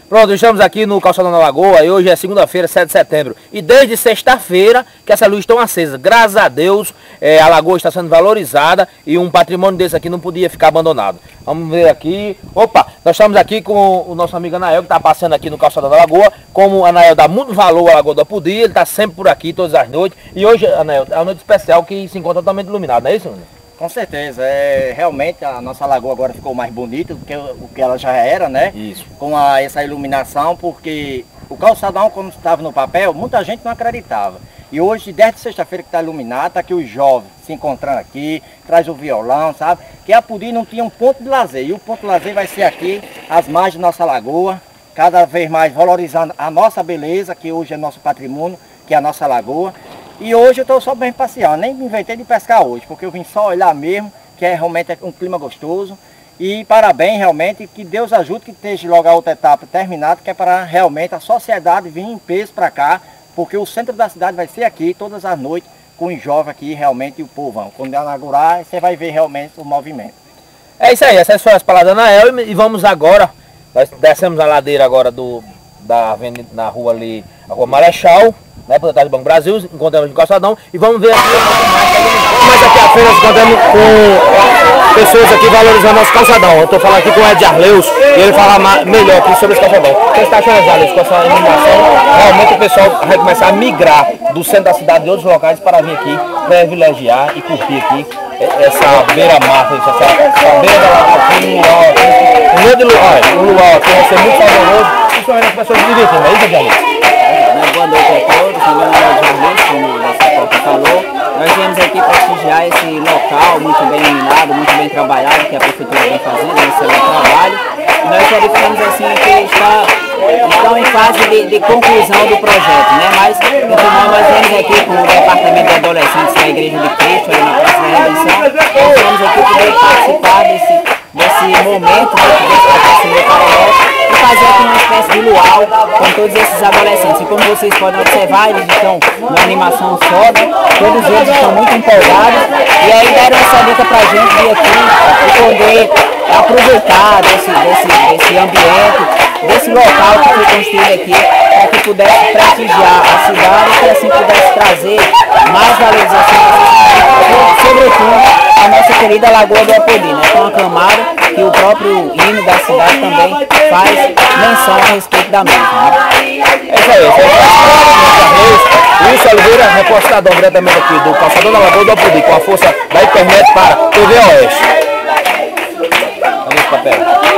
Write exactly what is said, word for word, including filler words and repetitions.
Pronto, estamos aqui no Calçadão da Lagoa e hoje é segunda-feira, sete de setembro. E desde sexta-feira que essas luzes estão acesas. Graças a Deus, é, a lagoa está sendo valorizada e um patrimônio desse aqui não podia ficar abandonado. Vamos ver aqui. Opa, nós estamos aqui com o nosso amigo Anael, que está passando aqui no Calçadão da Lagoa. Como o Anael dá muito valor à Lagoa do Apodi, ele está sempre por aqui, todas as noites. E hoje, Anael, é uma noite especial que se encontra totalmente iluminada, não é isso, Anael? Com certeza, é, realmente a nossa lagoa agora ficou mais bonita do que o que ela já era, né? Isso. Com a, essa iluminação, porque o calçadão, como estava no papel, muita gente não acreditava. E hoje, desde sexta-feira que está iluminado, está aqui os jovens se encontrando aqui, traz o violão, sabe? Que a Apodi não tinha um ponto de lazer, e o ponto de lazer vai ser aqui, às margens da nossa lagoa, cada vez mais valorizando a nossa beleza, que hoje é nosso patrimônio, que é a nossa lagoa. E hoje eu estou só bem passeando, nem me inventei de pescar hoje, porque eu vim só olhar mesmo, que é realmente um clima gostoso. E parabéns realmente, que Deus ajude que esteja logo a outra etapa terminada, que é para realmente a sociedade vir em peso para cá, porque o centro da cidade vai ser aqui todas as noites, com os jovens aqui realmente e o povão. Quando inaugurar, você vai ver realmente o movimento. É isso aí, essas foram as palavras da Anael e vamos agora, nós descemos a ladeira agora do, da avenida, na rua ali, a rua Marechal, né, por trás do Banco Brasil, encontramos no calçadão e vamos ver aqui mais aqui à frente, nós encontramos com pessoas aqui valorizando nosso calçadão. Eu estou falando aqui com o Ed Arleus e ele fala melhor aqui sobre esse calçadão. O que você está achando, Ed Arleus, com essa iluminação? Realmente o pessoal vai começar a migrar do centro da cidade de outros locais para vir aqui, privilegiar e curtir aqui essa beira-mar, essa, essa beira da lagoa aqui, um luau aqui, um meio de luau, um luau aqui vai ser muito fabuloso, principalmente as pessoas se divertindo, não é isso, Ed Arleus? Boa noite a todos, meu nome é Jardim, como nossa própria falou. Nós viemos aqui prestigiar esse local muito bem iluminado, muito bem trabalhado, que a Prefeitura vem fazendo, um excelente trabalho. E nós verificamos assim que está, estão em fase de, de conclusão do projeto, né? Mas, então, nós viemos aqui com o Departamento de Adolescentes da Igreja de Cristo, ali na Praça da Redenção. Nós viemos aqui poder participar desse, desse momento, né, que Deus está acontecendo para nós. E fazer aqui uma espécie de luau com todos esses adolescentes. E como vocês podem observar, eles estão numa animação só, né? Todos eles estão muito empolgados. E aí deram essa dica pra gente vir aqui e poder aproveitar desse, desse, desse ambiente, desse local que foi construído aqui, para que pudesse prestigiar a cidade e que assim pudesse trazer mais valorização, sobretudo a nossa querida Lagoa do Apodi, né? Tão aclamada, que o próprio hino da cidade também faz menção a respeito da mesma. Né? É isso aí, é Wilson Oliveira, repostador diretamente aqui do Calçadão da Lagoa do Apodi, com a força da internet para T V Oeste. Olha esse papel.